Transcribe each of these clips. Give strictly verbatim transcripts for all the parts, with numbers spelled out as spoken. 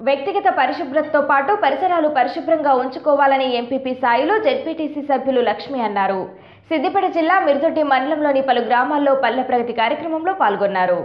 వ్యక్తిగత పరిశుభ్రతతో పాటు పరిసరాలు పరిశుభ్రంగా ఉంచుకోవాలని ఎంపీపీ స్థాయిలో జెడ్పీటీసీ సభ్యులు లక్ష్మి అన్నారు. సిద్దిపేట జిల్లా మిర్దొడ్డి మండలంలోని పలు గ్రామాల్లో పల్లె ప్రగతి కార్యక్రమంలో పాల్గొన్నారు.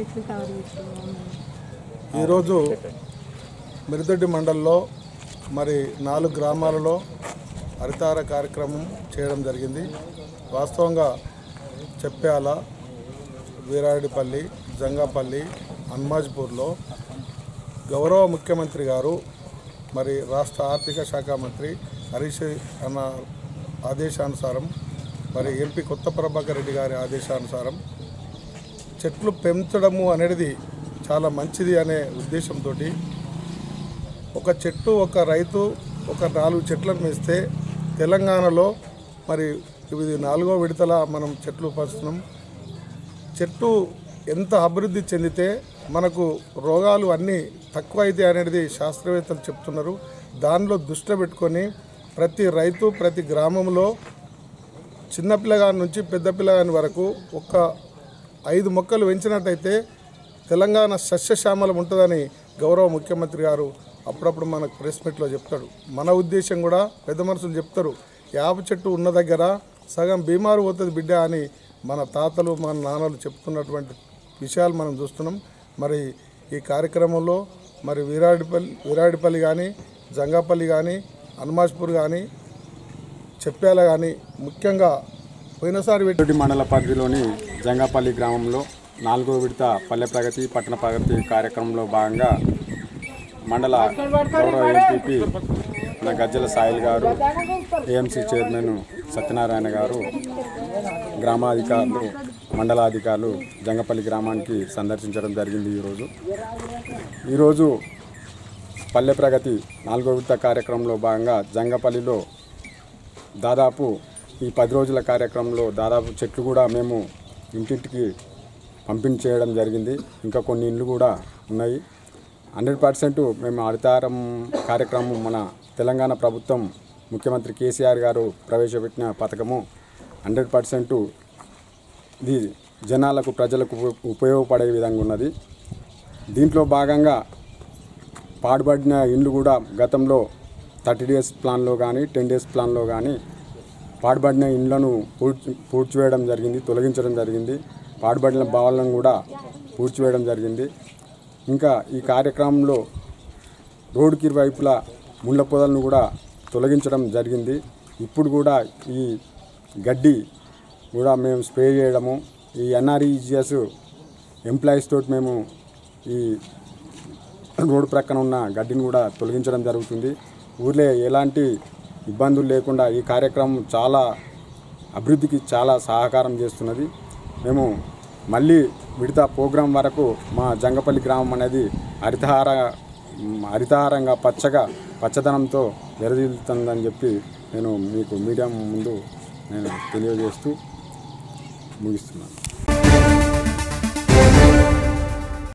ఈరోజు మిర్దొడ్డి మండలంలో మరి నాలుగు గ్రామాలలో హరితహార కార్యక్రమం చేయడం జరిగింది. వాస్తవంగా చెప్పాల, వీరాడిపల్లి, జంగాపల్లి, హన్మాజ్పూర్లో గౌరవ ముఖ్యమంత్రి గారు మరి రాష్ట్ర ఆర్థిక శాఖ మంత్రి హరీష్ అన్న ఆదేశానుసారం మరి ఎంపీ కొత్త ప్రభాకర్ రెడ్డి గారి ఆదేశానుసారం చెట్లు పెంచడము అనేది చాలా మంచిది అనే ఉద్దేశంతో ఒక చెట్టు ఒక రైతు ఒక నాలుగు చెట్లను వేస్తే తెలంగాణలో మరి ఇది నాలుగో విడతల మనం చెట్లు పెంచుతున్నాం. చెట్టు ఎంత అభివృద్ధి చెందితే మనకు రోగాలు అన్నీ తక్కువ అయితే అనేది శాస్త్రవేత్తలు చెప్తున్నారు. దానిలో దృష్టి పెట్టుకొని ప్రతి రైతు ప్రతి గ్రామంలో చిన్నపిల్లగాని నుంచి పెద్ద పిల్లగాని వరకు ఒక ఐదు మొక్కలు పెంచినట్టయితే తెలంగాణ సస్యశ్యామలం ఉంటుందని గౌరవ ముఖ్యమంత్రి గారు అప్పుడప్పుడు మనకు ప్రెస్ మీట్లో చెప్తాడు. మన ఉద్దేశం కూడా పెద్ద మనుషులు చెప్తారు, యాప చెట్టు ఉన్న దగ్గర సగం బీమారు పోతుంది బిడ్డ అని మన తాతలు మన నాన్నలు చెప్తున్నటువంటి విషయాలు మనం చూస్తున్నాం. మరి ఈ కార్యక్రమంలో మరి వీరాడిపల్లి వీరాడిపల్లి కానీ, జంగాపల్లి కానీ, హన్మాజ్పూర్ కానీ, చెప్పాల కానీ ముఖ్యంగా పోయినసారి మిర్దొడ్డి మండల పరిధిలోని జంగాపల్లి గ్రామంలో నాలుగో విడత పల్లె ప్రగతి పట్టణ ప్రగతి కార్యక్రమంలో భాగంగా మండల గౌరవ ఎంపీపీ మన గజ్జల సాయిల్ గారు, ఏఎంసీ చైర్మన్ సత్యనారాయణ గారు, గ్రామాధికారులు మండలాధికారులు జంగపల్లి గ్రామానికి సందర్శించడం జరిగింది. ఈరోజు ఈరోజు పల్లె ప్రగతి నాలుగో విడత కార్యక్రమంలో భాగంగా జంగపల్లిలో దాదాపు ఈ పది రోజుల కార్యక్రమంలో దాదాపు చెట్లు కూడా మేము ఇంటింటికి పంపిణీ చేయడం జరిగింది. ఇంకా కొన్ని ఇండ్లు కూడా ఉన్నాయి. హండ్రెడ్ పర్సెంట్ మేము హరితహారం కార్యక్రమం మన తెలంగాణ ప్రభుత్వం ముఖ్యమంత్రి కేసీఆర్ గారు ప్రవేశపెట్టిన పథకము హండ్రెడ్ పర్సెంట్ ఇది జనాలకు ప్రజలకు ఉపయోగపడే విధంగా ఉన్నది. దీంట్లో భాగంగా పాడుబడిన ఇండ్లు కూడా గతంలో థర్టీ డేస్ ప్లాన్లో కానీ టెన్ డేస్ ప్లాన్లో కానీ పాడుబడిన ఇండ్లను పూడ్చి పూడ్చివేయడం జరిగింది, తొలగించడం జరిగింది. పాడుబడిన భావాలను కూడా పూడ్చివేయడం జరిగింది. ఇంకా ఈ కార్యక్రమంలో రోడ్డుకి ఇరువైపులా ముళ్ళ పొదలను కూడా తొలగించడం జరిగింది. ఇప్పుడు కూడా ఈ గడ్డి కూడా మేము స్ప్రే చేయడము, ఈ ఎన్ఆర్ఈజిఎస్ ఎంప్లాయీస్ తోటి మేము ఈ రోడ్డు ప్రక్కన ఉన్న గడ్డిని కూడా తొలగించడం జరుగుతుంది. ఊర్లో ఎలాంటి ఇబ్బందులు లేకుండా ఈ కార్యక్రమం చాలా అభివృద్ధికి చాలా సహకారం చేస్తున్నది. మేము మళ్ళీ విడత ప్రోగ్రాం వరకు మా జంగపల్లి గ్రామం అనేది హరితహార హరితహారంగా పచ్చగా పచ్చదనంతో వెరదిల్లుతుందని చెప్పి నేను మీకు మీడియా ముందు నేను తెలియజేస్తూ ముగిస్తున్నాను.